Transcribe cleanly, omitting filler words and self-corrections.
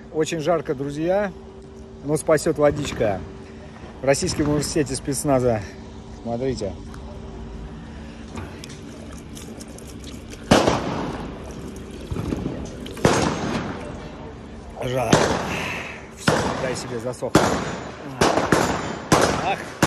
Очень жарко, друзья, но спасет водичка. В Российском университете спецназа. Смотрите. Жарко. Все, дай себе засохнуть. Ах.